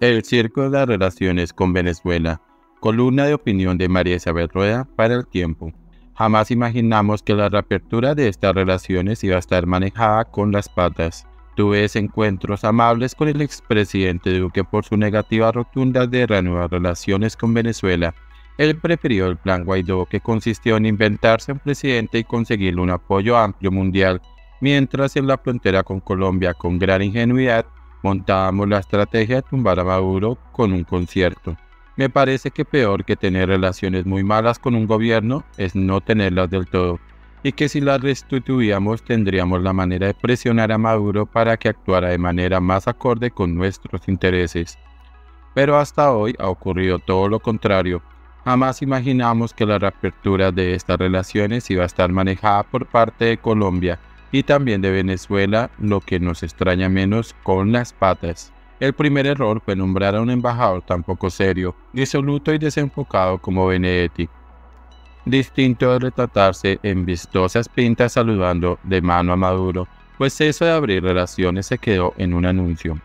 El circo de las relaciones con Venezuela. Columna de opinión de María Isabel Rueda para El Tiempo. Jamás imaginamos que la reapertura de estas relaciones iba a estar manejada con las patas. Tuve desencuentros amables con el expresidente Duque por su negativa rotunda de reanudar relaciones con Venezuela. Él prefirió el plan Guaidó, que consistió en inventarse un presidente y conseguirle un apoyo amplio mundial, mientras en la frontera con Colombia, con gran ingenuidad, montábamos la estrategia de tumbar a Maduro con un concierto. Me parece que peor que tener relaciones muy malas con un gobierno es no tenerlas del todo, y que si las restituíamos tendríamos la manera de presionar a Maduro para que actuara de manera más acorde con nuestros intereses. Pero hasta hoy ha ocurrido todo lo contrario. Jamás imaginamos que la reapertura de estas relaciones iba a estar manejada por parte de Colombia y también de Venezuela, lo que nos extraña menos, con las patas. El primer error fue nombrar a un embajador tan poco serio, disoluto y desenfocado como Benedetti. Distinto de retratarse en vistosas pintas saludando de mano a Maduro, pues eso de abrir relaciones se quedó en un anuncio.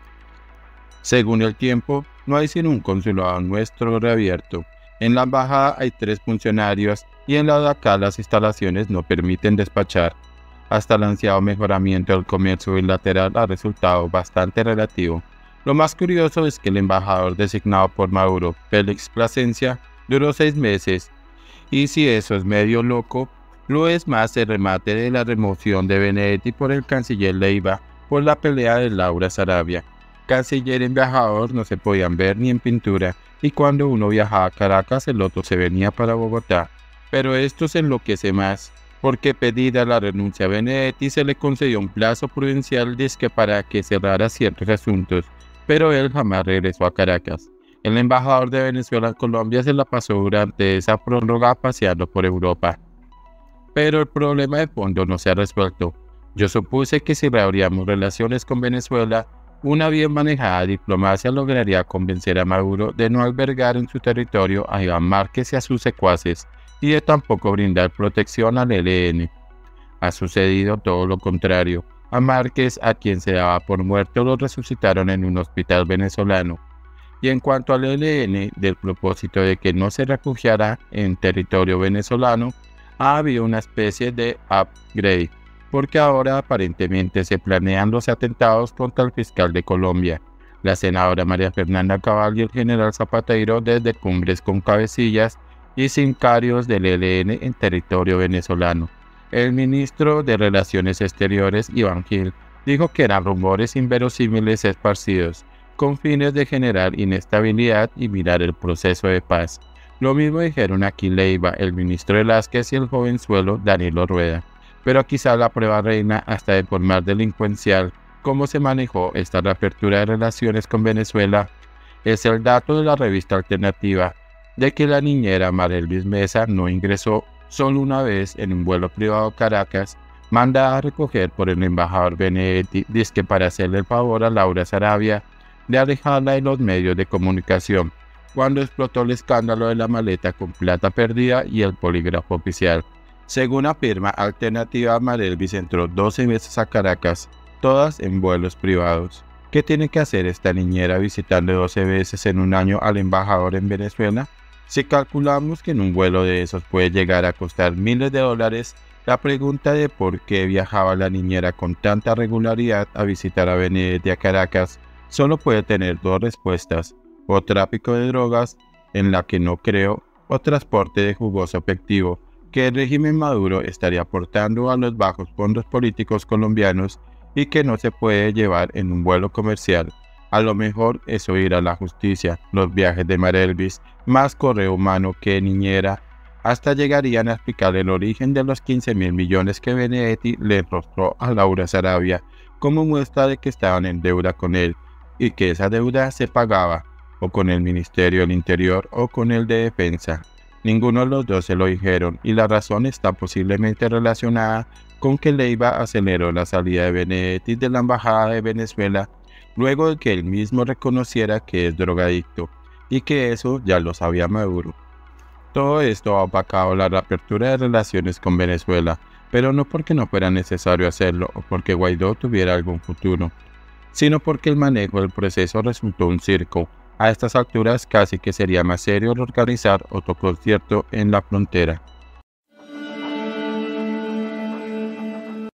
Según El Tiempo, no hay sino un consulado nuestro reabierto. En la embajada hay 3 funcionarios y en la de acá las instalaciones no permiten despachar. Hasta el ansiado mejoramiento del comercio bilateral ha resultado bastante relativo. Lo más curioso es que el embajador designado por Maduro, Félix Plasencia, duró 6 meses, y si eso es medio loco, lo es más el remate de la remoción de Benedetti por el canciller Leiva por la pelea de Laura Sarabia. Canciller y embajador no se podían ver ni en pintura, y cuando uno viajaba a Caracas el otro se venía para Bogotá. Pero esto se enloquece más, porque pedida la renuncia a Benedetti se le concedió un plazo prudencial disque para que cerrara ciertos asuntos, pero él jamás regresó a Caracas. El embajador de Venezuela en Colombia se la pasó durante esa prórroga paseando por Europa. Pero el problema de fondo no se ha resuelto. Yo supuse que si reabríamos relaciones con Venezuela, una bien manejada diplomacia lograría convencer a Maduro de no albergar en su territorio a Iván Márquez y a sus secuaces, y de tampoco brindar protección al ELN. Ha sucedido todo lo contrario. A Márquez, a quien se daba por muerto, lo resucitaron en un hospital venezolano. Y en cuanto al ELN, del propósito de que no se refugiara en territorio venezolano, ha habido una especie de upgrade, porque ahora aparentemente se planean los atentados contra el fiscal de Colombia, la senadora María Fernanda Cabal y el general Zapatero desde cumbres con cabecillas y sicarios del ELN en territorio venezolano. El ministro de Relaciones Exteriores, Iván Gil, dijo que eran rumores inverosímiles esparcidos, con fines de generar inestabilidad y mirar el proceso de paz. Lo mismo dijeron aquí Leiva, el ministro Velázquez y el jovenzuelo Danilo Rueda. Pero quizá la prueba reina hasta de formar delincuencial cómo se manejó esta reapertura de relaciones con Venezuela es el dato de la revista Alternativa de que la niñera Marelvis Mesa no ingresó solo una vez en un vuelo privado a Caracas, mandada a recoger por el embajador Benedetti, dizque para hacerle el favor a Laura Sarabia de alejarla de los medios de comunicación, cuando explotó el escándalo de la maleta con plata perdida y el polígrafo oficial. Según afirma Alternativa, Marelvis entró 12 veces a Caracas, todas en vuelos privados. ¿Qué tiene que hacer esta niñera visitando 12 veces en un año al embajador en Venezuela? Si calculamos que en un vuelo de esos puede llegar a costar miles de dólares, la pregunta de por qué viajaba la niñera con tanta regularidad a visitar a Benedetti a Caracas solo puede tener 2 respuestas: o tráfico de drogas, en la que no creo, o transporte de jugoso efectivo, que el régimen Maduro estaría aportando a los bajos fondos políticos colombianos y que no se puede llevar en un vuelo comercial. A lo mejor eso ir a la justicia, los viajes de Marelvis, más correo humano que niñera, hasta llegarían a explicar el origen de los 15.000 millones que Benedetti le enrostró a Laura Sarabia como muestra de que estaban en deuda con él y que esa deuda se pagaba o con el Ministerio del Interior o con el de Defensa. Ninguno de los dos se lo dijeron y la razón está posiblemente relacionada con que Leiva aceleró la salida de Benedetti de la Embajada de Venezuela luego de que él mismo reconociera que es drogadicto y que eso ya lo sabía Maduro. Todo esto ha opacado la reapertura de relaciones con Venezuela, pero no porque no fuera necesario hacerlo o porque Guaidó tuviera algún futuro, sino porque el manejo del proceso resultó un circo, A estas alturas casi que sería más serio organizar otro concierto en la frontera.